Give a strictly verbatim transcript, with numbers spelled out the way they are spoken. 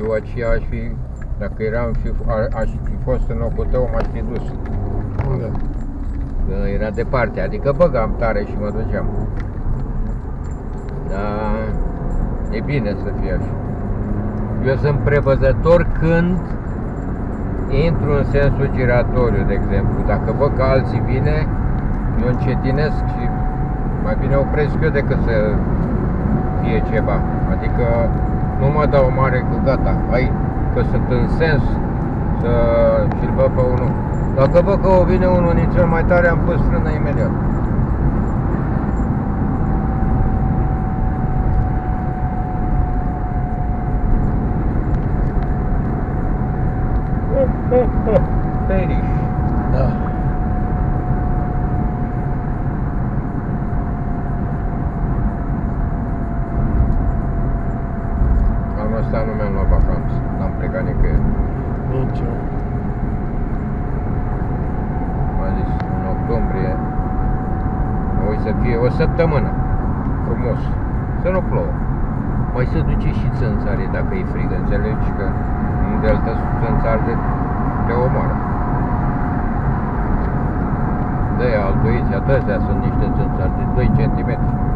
Eu aceea aș fi, dacă eram fi, a, aș fi fost în locul tău, m-aș fi dus. Unde? Că era departe, adică băgam tare și mă duceam. Dar e bine să fie așa. Eu sunt prevăzător când intru în sensul giratoriu, de exemplu. Dacă văd că alții vine, eu încetinesc și mai bine opresc eu decât să fie ceva. Adică nu mă dau mare cu gata, hai că sunt în sens să și-l văd pe unul. Dacă văd că o vine unul din cel mai tare, am pus frână imediat. Feriș. Da. Anul ăsta nu mi-am luat vacanță, n-am plecat nicăieri. Nici eu. M-am zis, în octombrie, voi să fie o săptămână, frumos, să nu plouă. Mai să duce și țânțarii dacă e frig, înțelegi că în delta țânțari de te omoară. De-aia altoiți, atâția sunt niște țânțari de doi centimetri.